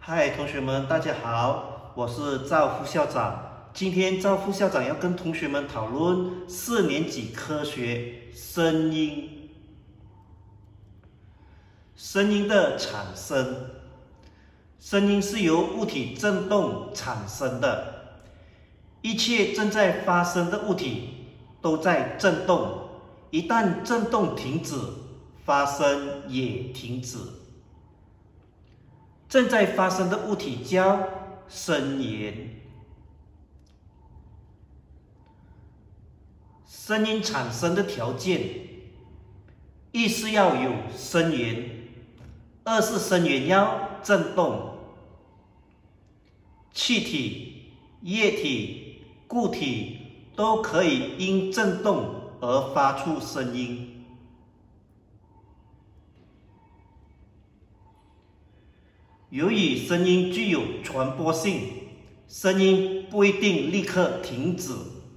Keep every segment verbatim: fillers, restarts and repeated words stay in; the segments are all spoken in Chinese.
嗨，同学们，大家好，我是赵副校长。今天赵副校长要跟同学们讨论四年级科学声音。声音的产生，声音是由物体振动产生的。一切正在发生的物体都在振动，一旦振动停止，发声也停止。正在发生的物体叫声源。声音产生的条件，一是要有声源，二是声源要振动。气体、液体、固体都可以因振动而发出声音。由于声音具有传播性，声音不一定立刻停止。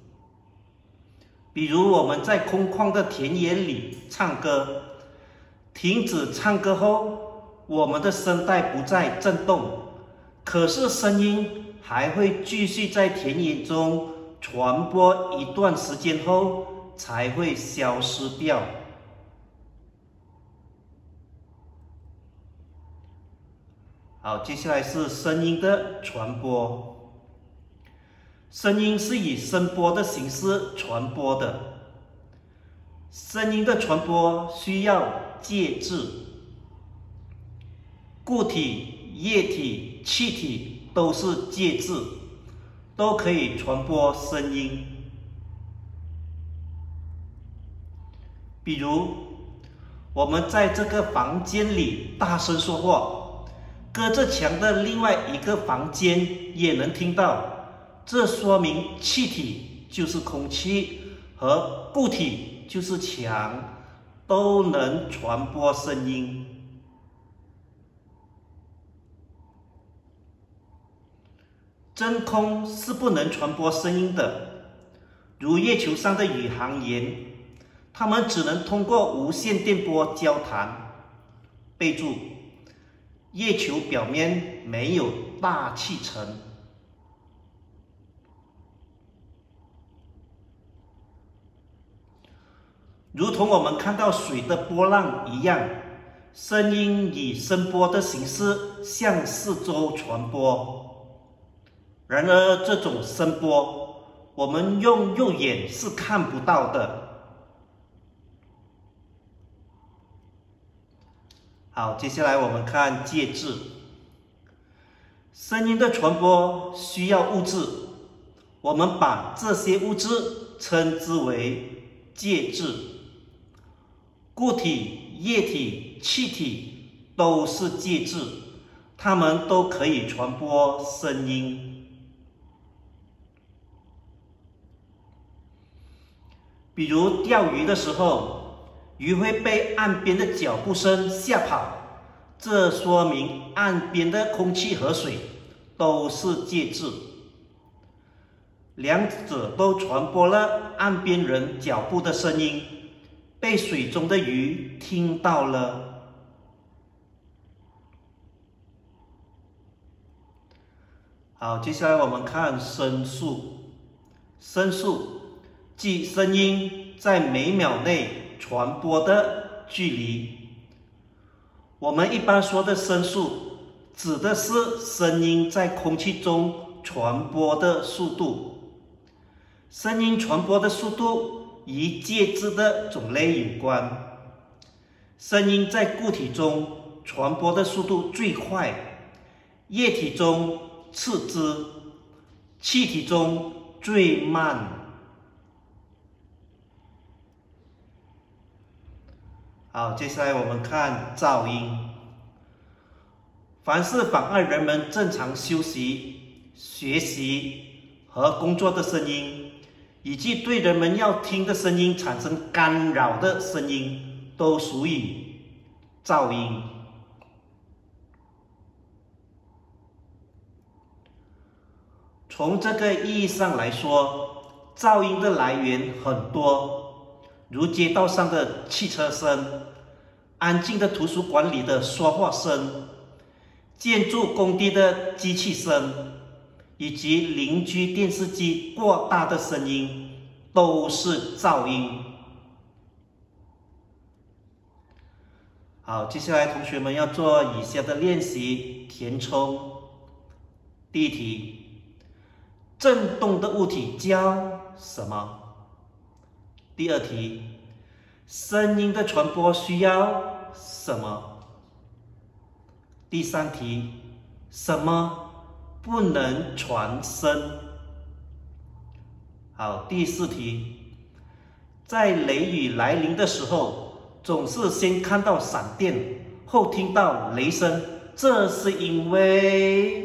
比如我们在空旷的田野里唱歌，停止唱歌后，我们的声带不再振动，可是声音还会继续在田野中传播一段时间后才会消失掉。好，接下来是声音的传播。声音是以声波的形式传播的。声音的传播需要介质，固体、液体、气体都是介质，都可以传播声音。比如，我们在这个房间里大声说话，隔着墙的另外一个房间也能听到，这说明气体就是空气和固体就是墙都能传播声音。真空是不能传播声音的，如月球上的宇航员，他们只能通过无线电波交谈。备注：月球表面没有大气层。如同我们看到水的波浪一样，声音以声波的形式向四周传播。然而，这种声波我们用肉眼是看不到的。好，接下来我们看介质。声音的传播需要物质，我们把这些物质称之为介质。固体、液体、气体都是介质，它们都可以传播声音。比如钓鱼的时候，鱼会被岸边的脚步声吓跑，这说明岸边的空气和水都是介质，两者都传播了岸边人脚步的声音，被水中的鱼听到了。好，接下来我们看声速。声速即声音在每秒内传播的距离。我们一般说的声速，指的是声音在空气中传播的速度。声音传播的速度与介质的种类有关。声音在固体中传播的速度最快，液体中次之，气体中最慢。好，接下来我们看噪音。凡是妨碍人们正常休息、学习和工作的声音，以及对人们要听的声音产生干扰的声音，都属于噪音。从这个意义上来说，噪音的来源很多，如街道上的汽车声、安静的图书馆里的说话声、 建筑工地的机器声，以及邻居电视机过大的声音，都是噪音。好，接下来同学们要做以下的练习填充。第一题，振动的物体叫什么？第二题，声音的传播需要什么？第三题，什么不能传声？好，第四题，在雷雨来临的时候，总是先看到闪电，后听到雷声，这是因为……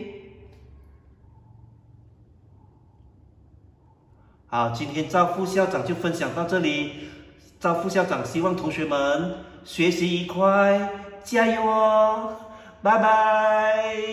好，今天赵副校长就分享到这里。赵副校长希望同学们学习愉快，加油哦！拜拜。